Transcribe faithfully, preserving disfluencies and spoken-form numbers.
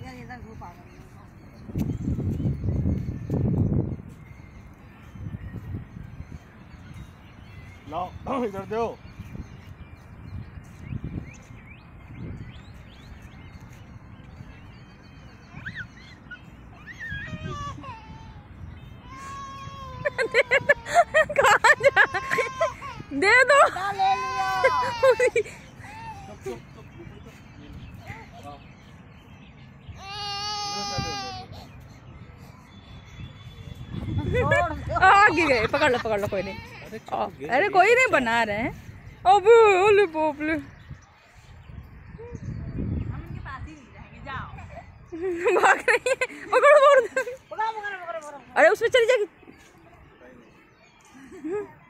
लाओ इधर दो। कहाँ जा? दे दो। ले लिया। आगे गए, पकड़ लो पकड़ लो, कोई नहीं। अरे कोई नहीं, बना रहे हैं। अब ओले पोपले हम इनके पास ही नहीं जाएंगे, जाओ। भाग रही है, पकड़ो पकड़ो। पकड़ो पकड़ो पकड़ो। अरे उसमें चली जाएगी।